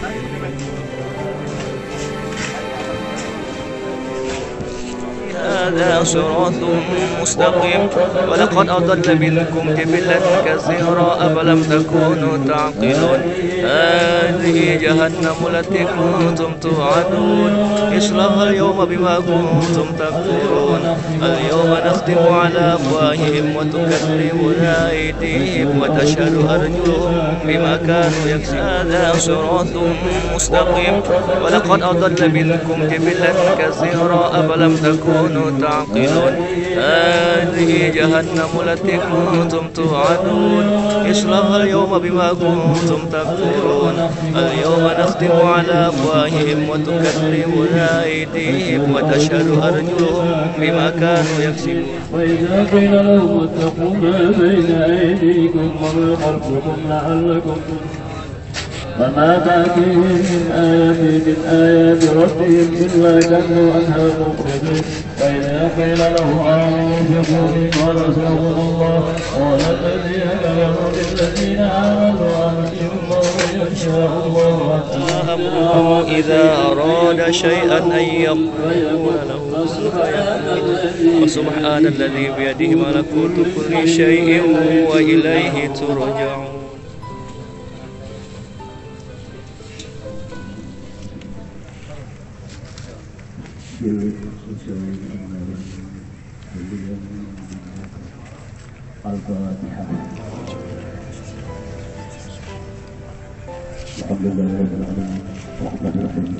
هذا صراط مستقيم ولقد أضل منكم جبلا كثيرا أفلم تكونوا تعقلون هذه جهنم التي كنتم توعدون اصلوها اليوم بما كنتم تكفرون اليوم نختم على أفواههم وتكلمنا أيديهم وتشهد أرجلهم بما كانوا يكسبون هذا صراط مستقيم ولقد أضل منكم جبلا كثيرا أفلم تكونوا تعقلون هذه جهنم التي كنتم توعدون اصلوها اليوم بما كنتم تكفرون اليوم نختم على أفواههم وتكلمنا أيديهم وتشهد أرجلهم بما كانوا يكسبون وإذا قيل لهم اتقوا ما بين أيديكم وما خلفكم لعلكم وما تأتيهم من آيات ربهم إلا كانوا عنها مخرجين وإذا قيل لهم أنفقوا مما رزقكم الله قال الذين كفروا للذين آمنوا أنفقوا الله يشاء الله أمره إذا أراد شيئا أن يقول له وسبحان الذي بيده ملكوت كل شيء وإليه ترجعون. الفاتحة. الحمد لله رب العالمين والرحمن الرحيم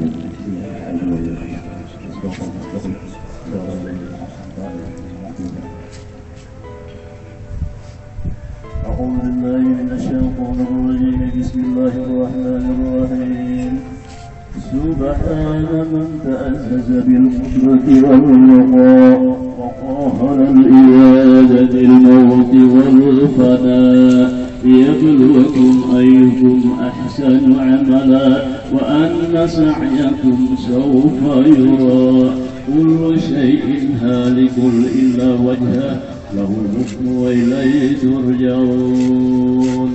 أعوذ بالله من الشيطان الرجيم بسم الله الرحمن الرحيم سبحان من تأسس بالقدرة والوقاء وقاهر الإرادة الموت والفناء ليبلوكم أيكم أحسن عملا وأن سعيكم سوف يرى كل شيء هالك إلا وجهه له الحكم وإليه ترجعون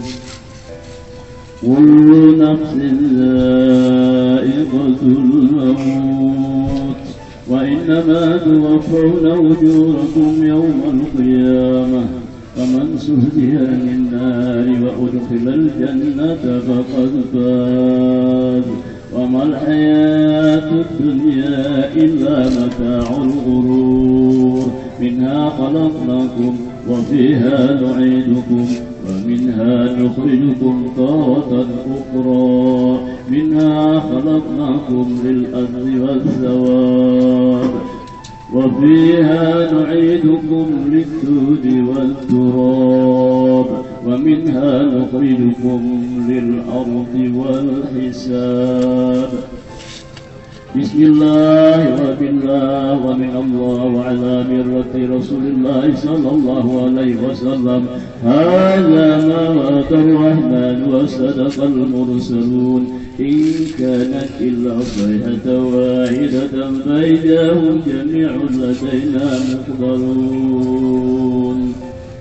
كل نفس ذائقة الموت وإنما توفون أجوركم يوم القيامة فمن زهزح عن النار وأدخل الجنة فقد فاز وما الحياة الدنيا إلا متاع الغرور منها خلقناكم وفيها نعيدكم ومنها نخرجكم تارة أخرى منها خلقناكم للأرض والثواب وفيها نعيدكم للدود والتراب ومنها نخرجكم للأرض والحساب بسم الله وبالله ومن الله وعلى مرة رسول الله صلى الله عليه وسلم هذا ما وعد الرحمن وصدق المرسلون إن كانت إلا صيحة واحدة فإذا هم جميع لدينا محضرون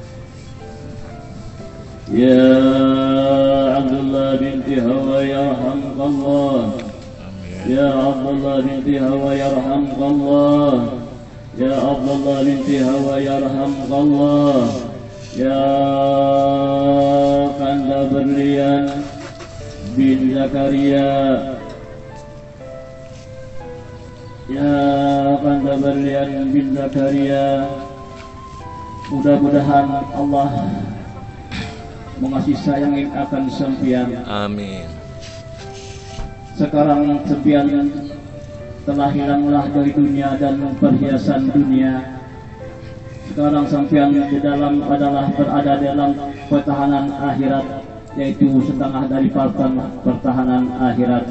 يا عبد الله بنت هوى يرحمك الله يا عبد الله بنت هوى يرحمك الله يا عبد الله بنت هوى يرحمك الله يا قند بريان بن زكريا يا قند بريان بن زكريا mudah-mudahan Allah mengasih sayangi akan sempian. Amin. Sekarang sempian telah hilanglah dari dunia dan perhiasan dunia. Sekarang sempian di dalam adalah berada dalam pertahanan akhirat, yaitu setengah dari pertahanan akhirat.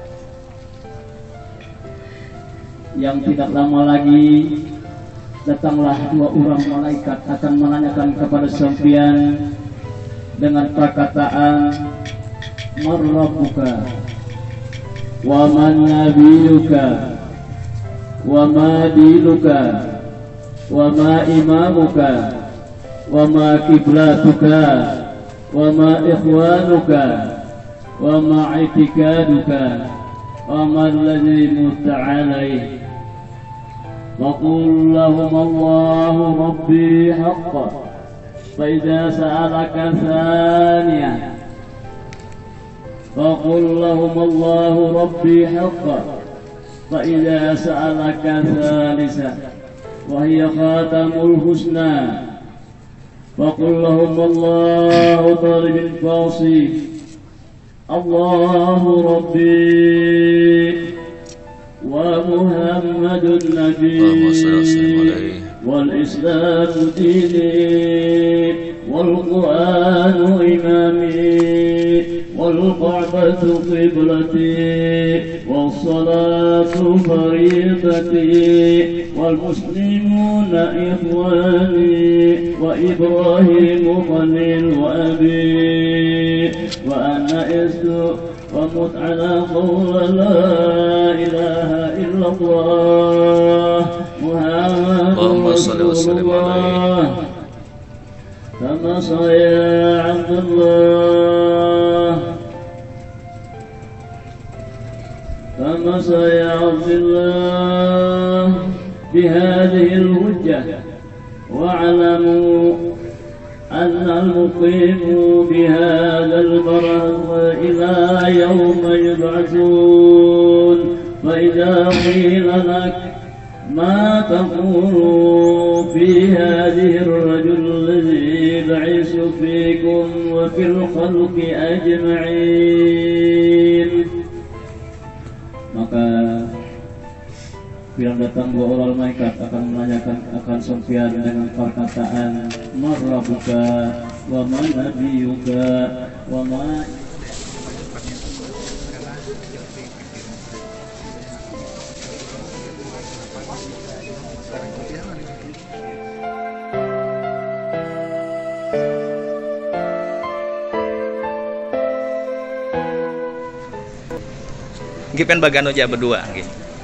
Yang tidak lama lagi datanglah dua orang malaikat akan menanyakan kepada sempian dengan perkataan Marrabbuka wa man nabiyuka wa ma dinuka wa ma imamuka wa ma kiblatuka wa ma ikhwanuka وما اعتقادك وما الذي مت عليه. وقل لهم الله ربي حقا، فإذا سألك ثانية فقل لهم الله ربي حقا، فإذا سألك ثالثا وهي خاتم الحسنى فقل لهم الله ضارب الفاصي، الله ربي ومحمد النبي والإسلام ديني والقرآن إمامي والكعبة قبلتي والصلاة فريضتي والمسلمون إخواني وإبراهيم خليل وأبي وأنا ومت على قول لا إله إلا الله محمد رسول الله. كما يا عبد الله، كما يا عبد الله بهذه الحجة، واعلموا أن المقيم بهذا البرز إلى يوم يبعثون. فإذا قيل لك ما تقول في هذه الرجل الذي يبعث فيكم وفي الخلق أجمعين، maka yang datang dua orang malaikat akan menanyakan akan Sufyan dengan perkataan marrabuka wa ma nabiyuka wa ma. Gipen bagan aja berdua gitu.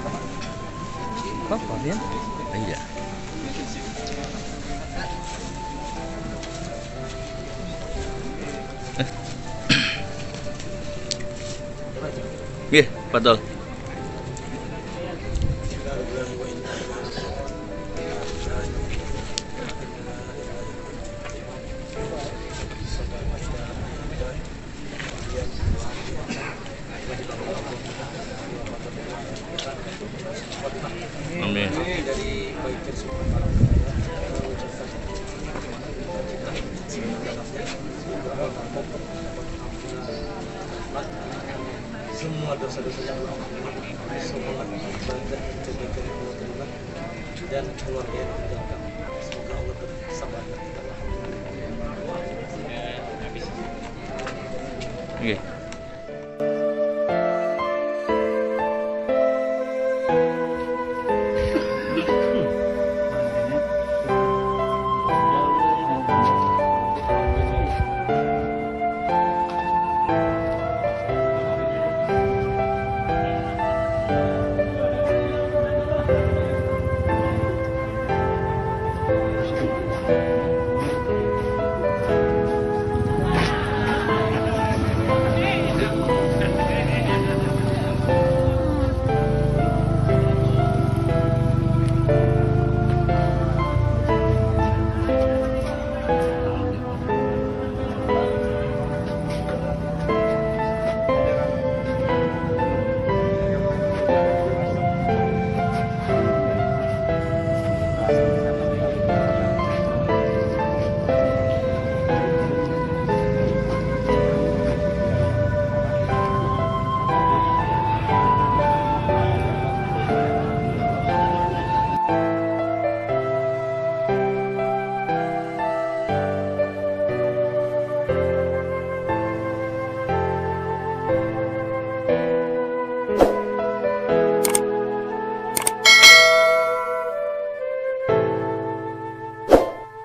Apa dia? Iya. Iya, betul. Amin. Semua dosa-dosa yang semua bangga dan keluarga yang menjaga. Semoga Allah bersabar. Oke.